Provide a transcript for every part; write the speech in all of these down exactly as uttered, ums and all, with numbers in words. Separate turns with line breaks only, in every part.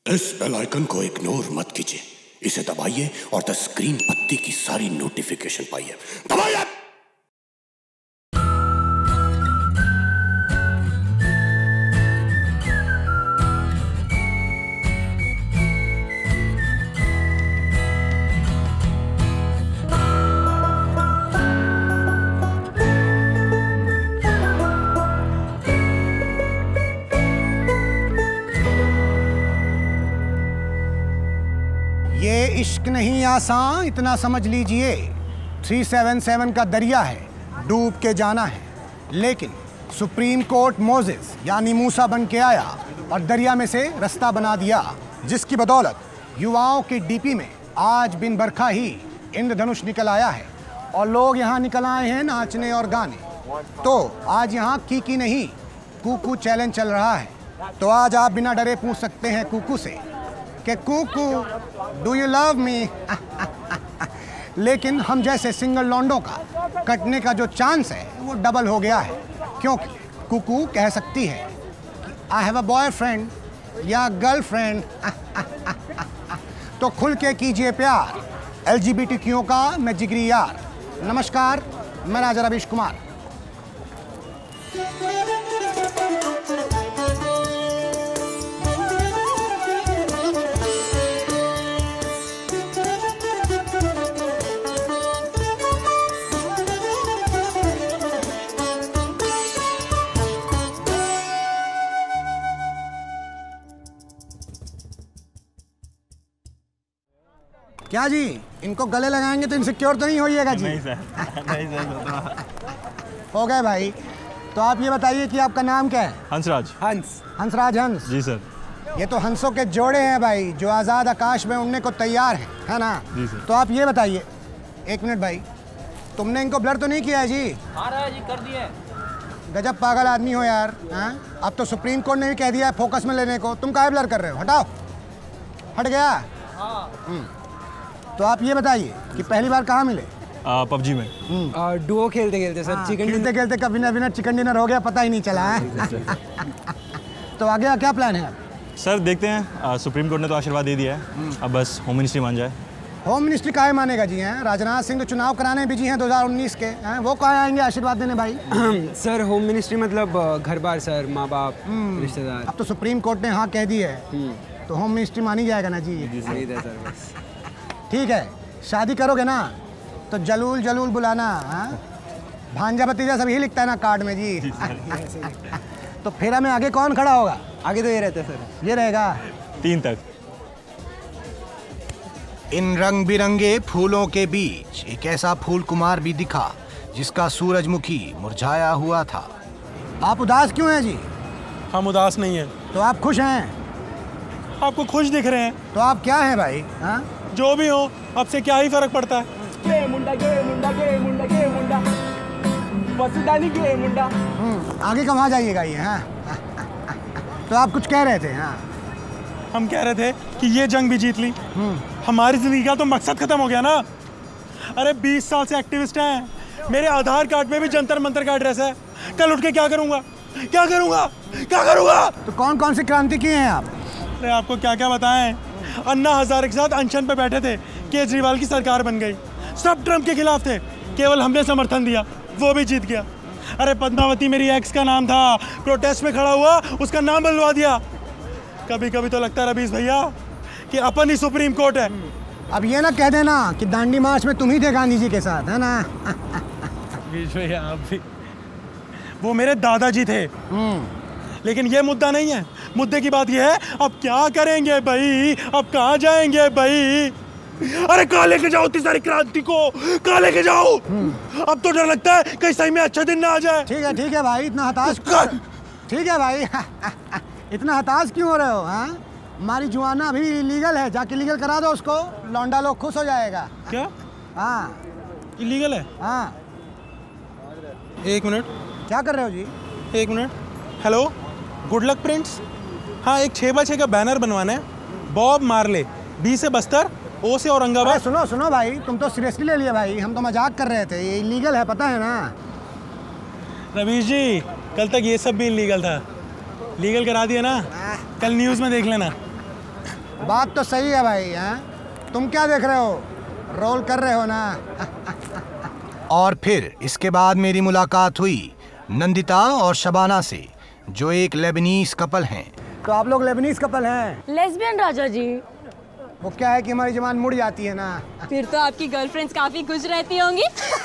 इस bell icon को ignore मत कीजिए, इसे दबाइए और द स्क्रीन पत्ती की सारी नोटिफिकेशन पाइए। दबाइए।
इश्क नहीं आसान, इतना समझ लीजिए। तीन सौ सतहत्तर का दरिया है, डूब के जाना है। लेकिन सुप्रीम कोर्ट मोजेस यानी मूसा बन के आया और दरिया में से रास्ता बना दिया, जिसकी बदौलत युवाओं की डीपी में आज बिन बरखा ही इंद्रधनुष निकल आया है और लोग यहाँ निकल आए हैं नाचने और गाने। तो आज यहाँ कीकी नहीं, कूकू चैलेंज चल रहा है। तो आज आप बिना डरे पूछ सकते हैं कूकू से कि कूकू डू यू लव मी। लेकिन हम जैसे सिंगल लौंडों का कटने का जो चांस है वो डबल हो गया है, क्योंकि कूकू कह सकती है कि आई हैव अ बॉयफ्रेंड या गर्लफ्रेंड। तो खुल के कीजिए प्यार L G B T Q का मैं जिगरी यार। नमस्कार, मैं राजा रबीश कुमार। क्या जी, इनको गले लगाएंगे तो इनसिक्योर तो नहीं होइएगा जी? नहीं सर, नहीं सर। हो गए भाई। तो आप ये बताइए कि आपका नाम क्या है?
हंसराज।
हंस हंसराज हंस
जी सर।
ये तो हंसों के जोड़े हैं भाई, जो आज़ाद आकाश में उड़ने को तैयार हैं, है ना?
जी सर।
तो आप ये बताइए, एक मिनट भाई, तुमने इनको ब्लर तो नहीं किया है जी?
हाँ रहा जी, कर दिए।
गजब पागल आदमी हो यार। हाँ, अब तो सुप्रीम कोर्ट ने भी कह दिया है फोकस में लेने को, तुम काहे ब्लर कर रहे हो? हटाओ। हट गया? हाँ। तो आप ये बताइए कि पहली बार कहाँ मिले?
पबजी में।
डुओ खेलते खेलते सर।
हाँ,
चिकन
खेलते खेलते कब विनर विनर चिकन डिनर हो गया, पता ही नहीं चला है। तो आगे क्या प्लान है?
सर देखते हैं, सुप्रीम कोर्ट ने तो आशीर्वाद दे दिया है, अब बस होम मिनिस्ट्री मान जाए।
होम मिनिस्ट्री काहे मानेगा जी? हैं राजनाथ सिंह तो चुनाव कराने बिजी हैं दो हज़ार उन्नीस के, हैं वो कहाँ आएंगे आशीर्वाद देने भाई?
सर होम मिनिस्ट्री मतलब घर बार सर, माँ बाप, रिश्तेदार।
अब तो सुप्रीम कोर्ट ने हाँ कह दी है तो होम मिनिस्ट्री मानी जाएगा ना जी?
सही है सर। बस
ठीक है, शादी करोगे ना तो जलूल जलूल बुलाना। हाँ, भांजा भतीजा सब ही लिखता है ना कार्ड में जी, जी तो फेरा में आगे कौन खड़ा होगा?
आगे तो ये रहता है सर।
ये रहेगा
तीन तक।
इन रंग बिरंगे फूलों के बीच एक ऐसा फूल कुमार भी दिखा जिसका सूरजमुखी मुरझाया हुआ था। आप उदास क्यों हैं जी?
हम उदास नहीं हैं।
तो आप खुश हैं?
आपको खुश दिख रहे हैं।
तो आप क्या हैं भाई? हाँ,
जो भी हो, अब से क्या ही फर्क पड़ता है।
गे मुंडा गे मुंडा गे मुंडा गे मुंडा वसुदानी गे मुंडा।
आगे कहाँ जाइएगा ये? हाँ तो आप कुछ कह रहे थे? हाँ,
हम कह रहे थे कि ये जंग भी जीत ली, हमारी जिंदगी का तो मकसद खत्म हो गया ना। अरे बीस साल से एक्टिविस्ट हैं, मेरे आधार कार्ड में भी जंतर मंतर का एड्रेस है। कल उठ के क्या करूँगा क्या करूँगा क्या करूँगा?
तो कौन कौन सी क्रांति किए हैं आप?
अरे आपको क्या क्या बताएं, अन्ना हजारे के साथ अनशन पे बैठे थे, केजरीवाल की सरकार बन गई, सब ट्रम्प के खिलाफ थे, केवल हमने समर्थन दिया, वो भी जीत गया। अरे पद्मावती मेरी एक्स का नाम था, प्रोटेस्ट में खड़ा हुआ, उसका नाम बदलवा दिया। कभी कभी तो लगता है रबीश भैया कि अपन ही सुप्रीम कोर्ट है।
अब ये ना कह देना कि दांडी मार्च में तुम ही थे गांधी जी के साथ, है ना?
रबीश भैया आप भी, वो मेरे दादाजी थे। लेकिन ये मुद्दा नहीं है, मुद्दे की बात ये है अब क्या करेंगे भाई, अब कहाँ जाएंगे भाई? अरे कहाँ लेके जाओ इतनी सारी क्रांति को, कहाँ लेके जाओ? अब तो डर लगता है कहीं सही में अच्छा दिन ना आ जाए।
ठीक है ठीक है भाई, इतना हताश ठीक है भाई इतना हताश क्यों हो रहे हो? हाँ, हमारी जुआना अभी इलीगल है, जाके लीगल करा दो उसको, लौंडा लोग खुश हो जाएगा।
क्या?
हाँ
इलीगल है?
हाँ।
एक मिनट,
क्या कर रहे हो जी?
एक minute. Hello, good luck prints. हाँ, एक छः बाय छः का बैनर बनवाना है, बॉब मार्ले, बी से बस्तर, ओ से औरंगाबाद।
सुनो सुनो भाई, तुम तो सीरियसली ले लिया भाई, हम तो मजाक कर रहे थे, ये इलीगल है पता है ना?
रवीश जी, कल तक ये सब भी इलीगल था, लीगल करा दिया ना, कल न्यूज़ में देख लेना।
बात तो सही है भाई। हैं तुम क्या देख रहे हो, रोल कर रहे हो ना। और फिर इसके बाद मेरी मुलाकात हुई नंदिता और शबाना से, जो एक लेबनीज कपल हैं। तो आप लोग लेबनीज कपल हैं?
लेस्बियन राजा जी।
वो क्या है कि हमारी जबान मुड़ जाती है ना।
फिर तो आपकी गर्लफ्रेंड्स काफी खुश रहती होंगी।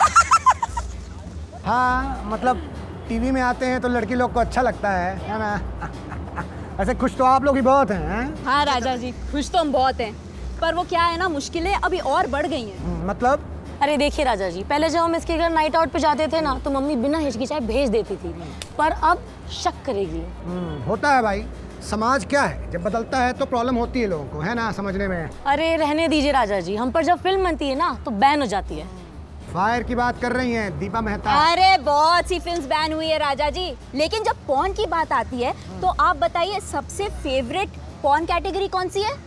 हाँ मतलब टीवी में आते हैं तो लड़की लोग को अच्छा लगता है, है ना। ऐसे खुश तो आप लोग ही बहुत हैं, हैं?
हाँ राजा जी, खुश तो हम बहुत हैं, पर वो क्या है ना, मुश्किलें अभी और बढ़ गई हैं।
मतलब?
अरे देखिए राजा जी, पहले जब हम इसके घर नाइट आउट पे जाते थे ना, तो मम्मी बिना हिचकिचाए भेज देती थी, पर अब शक करेगी।
होता है भाई, समाज क्या है, जब बदलता है तो प्रॉब्लम होती है लोगों को, है ना, समझने में।
अरे रहने दीजिए राजा जी, हम पर जब फिल्म बनती है ना तो बैन हो जाती है।
फायर की बात कर रही हैं दीपा मेहता?
अरे बहुत सी फिल्म्स बैन हुई है राजा जी, लेकिन जब पॉर्न की बात आती है तो आप बताइए सबसे फेवरेट पॉर्न कैटेगरी कौन सी है?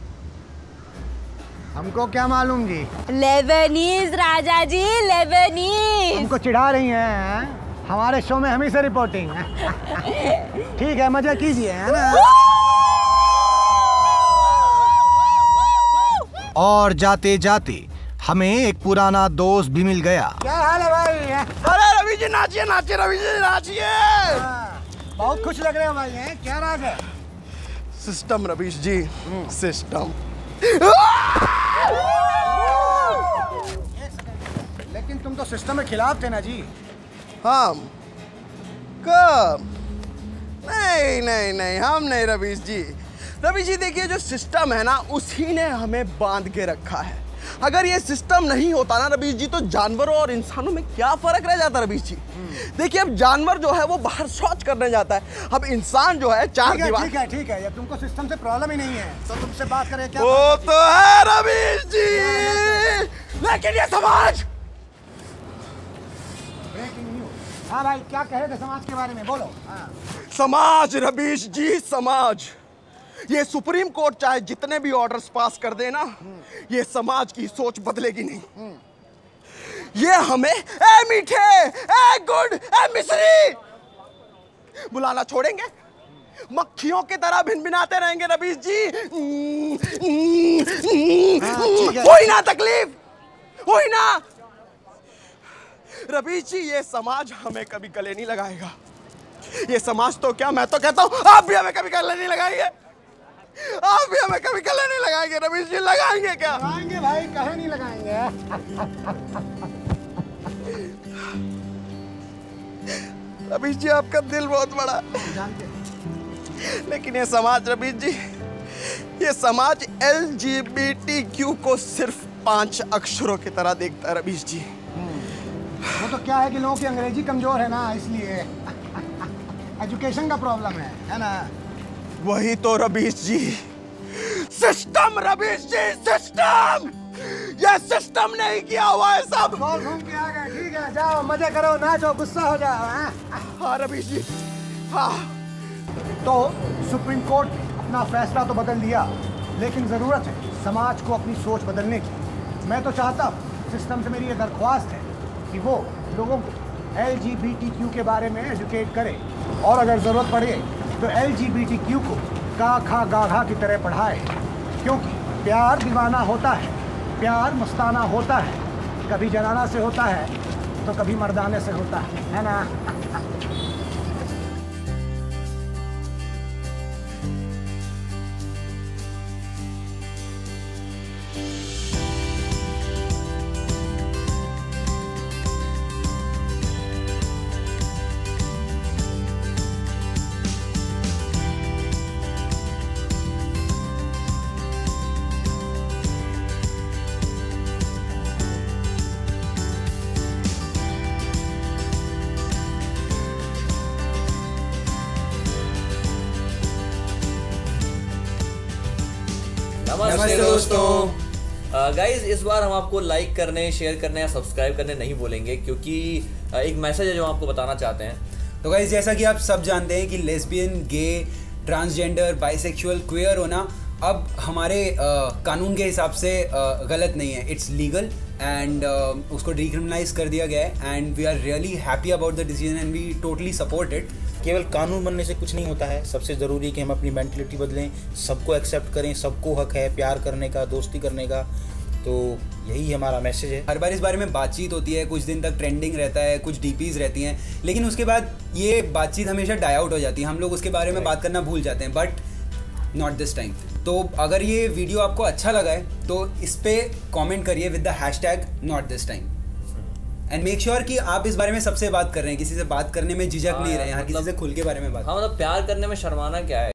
हमको क्या मालूम जी।
लेबनीज राजा जी, लेबनीज।
हमको चिढ़ा रही हैं, हमारे शो में हम ही से रिपोर्टिंग। ठीक है, मजा कीजिए, है ना। और जाते जाते हमें एक पुराना दोस्त भी मिल गया। क्या हाल है भाई?
अरे रवि जी नाचिए नाचिए, रवि जी नाचिए।
बहुत खुश लग रहे हो भाई, हैं? क्या राज है?
System Ravish ji, system.
लेकिन तुम तो सिस्टम के खिलाफ थे ना जी।
हम कब? नहीं नहीं नहीं, हम नहीं रवीश जी। रवीश जी देखिए, जो सिस्टम है ना, उसी ने हमें बांध के रखा है। अगर ये सिस्टम नहीं होता ना रवीश जी, तो जानवरों और इंसानों में क्या फर्क रह जाता रवीश जी। देखिए अब जानवर जो है वो बाहर शौच करने जाता है, अब इंसान जो है चार दीवार।
ठीक है ठीक है, जब तुमको सिस्टम से प्रॉब्लम ही नहीं है तो तुमसे बात करें क्या?
वो तो है रवीश जी, लेकिन ये समाज।
हाँ भाई, क्या कहे थे समाज के बारे में, बोलो। हाँ।
समाज रवीश जी, समाज। ये सुप्रीम कोर्ट चाहे जितने भी ऑर्डर्स पास कर देना, ये समाज की सोच बदलेगी नहीं। ये हमें ए मीठे, ए गुड, ए मिश्री बुलाना छोड़ेंगे, मक्खियों की तरह भिनभिनाते रहेंगे रवीश जी। कोई ना तकलीफ, कोई ना। रवीश जी ये समाज हमें कभी गले नहीं लगाएगा। ये समाज तो क्या, मैं तो कहता हूं आप भी हमें कभी गले नहीं लगाएंगे। आप भी हमें कभी गले नहीं लगाएंगे रवीश जी। लगाएंगे क्या?
लगाएंगे भाई, कहे नहीं लगाएंगे।
रवीश जी आपका दिल बहुत बड़ा, लेकिन ये समाज रवीश जी, ये समाज L G B T Q को सिर्फ पांच अक्षरों की तरह देखता है रवीश जी।
वो तो क्या है कि लोगों की अंग्रेजी कमजोर है ना, इसलिए एजुकेशन का प्रॉब्लम है, है ना।
वही तो रवीश जी, सिस्टम रवीश जी, सिस्टम। ये सिस्टम नहीं किया हुआ है सब।
घूम के आ गए, ठीक है, जाओ मजे करो, नाचो, गुस्सा हो जाओ।
हाँ रवीश जी, हाँ।
तो सुप्रीम कोर्ट ने अपना फैसला तो बदल दिया, लेकिन जरूरत है समाज को अपनी सोच बदलने की। मैं तो चाहता हूँ, सिस्टम से मेरी ये दरख्वास्त है कि वो लोगों को L G B T Q के बारे में एजुकेट करे, और अगर ज़रूरत पड़े तो L G B T Q को का खा गाघा की तरह पढ़ाए, क्योंकि प्यार दीवाना होता है, प्यार मस्ताना होता है, कभी जनाना से होता है तो कभी मर्दाने से होता है, है ना।
नमस्ते दोस्तों। गाइस uh, इस बार हम आपको लाइक करने, शेयर करने या सब्सक्राइब करने नहीं बोलेंगे, क्योंकि uh, एक मैसेज है जो हम आपको बताना चाहते हैं।
तो गाइस जैसा कि आप सब जानते हैं कि lesbian, gay, transgender, bisexual, queer होना अब हमारे uh, कानून के हिसाब से uh, गलत नहीं है। इट्स लीगल एंड उसको डिक्रिमिनलाइज कर दिया गया है, and we are really happy about the decision and we totally support it.
केवल कानून बनने से कुछ नहीं होता है, सबसे ज़रूरी है कि हम अपनी मेंटलिटी बदलें, सबको एक्सेप्ट करें, सबको हक है प्यार करने का, दोस्ती करने का। तो यही हमारा मैसेज है।
हर बार इस बारे में बातचीत होती है, कुछ दिन तक ट्रेंडिंग रहता है, कुछ डीपीज रहती हैं, लेकिन उसके बाद ये बातचीत हमेशा डाई आउट हो जाती है, हम लोग उसके बारे में बात करना भूल जाते हैं, बट नॉट दिस टाइम। तो अगर ये वीडियो आपको अच्छा लगा है तो इस पर कॉमेंट करिए with the hashtag not this time and make sure कि आप इस बारे में सबसे बात कर रहे हैं, किसी से बात करने में झिझक नहीं रहे हैं, हर किसी से खुल के बारे में बात।
हाँ मतलब प्यार करने में शर्माना क्या है।